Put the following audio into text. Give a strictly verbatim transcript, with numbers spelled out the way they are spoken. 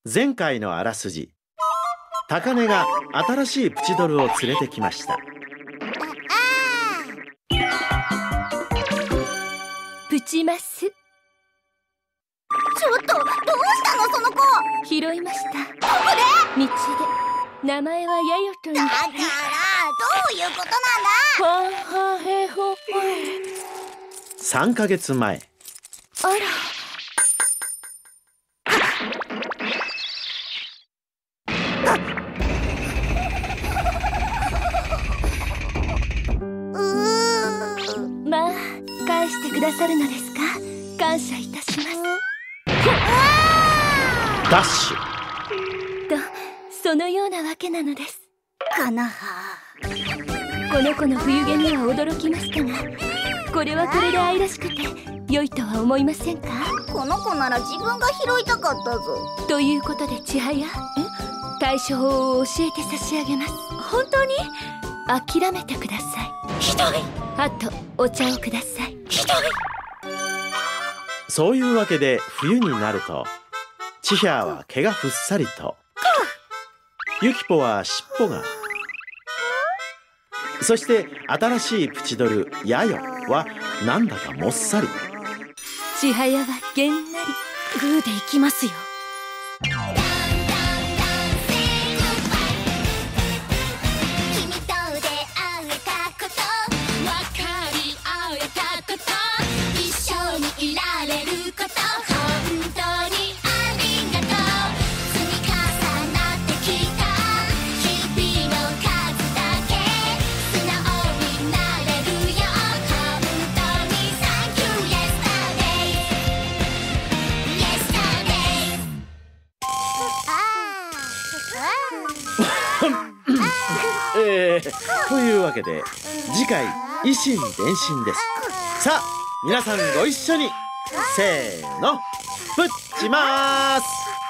前回のあらすじ。高根が新しいプチドルを連れてきました。 プチマス。ちょっとどうしたのその子。 拾いました。 どこで？ 道で。名前はヤヨという。 だからどういうことなんだ。 ははへほ。 さんかげつまえ。 あら。まあ、返してくださるのですか。感謝いたします。 ダッシュと、そのようなわけなのです。 かなは。 この子の冬毛には驚きましたが、これはこれで愛らしくて良いとは思いませんか。 この子なら自分が拾いたかったぞ。 ということで千早、対処法を教えて差し上げます。 本当に？ 諦めてください。 ひどい。 あとお茶をください。 ひどい。 そういうわけで冬になると、千早は毛がふっさりと、ユキポは尻尾が、そして新しいプチドルヤヨはなんだかもっさり。 千早はげんなり。 グーでいきますよ。 えー、というわけで次回以心伝心です。さあ皆さんご一緒に。せーの、プッチマース。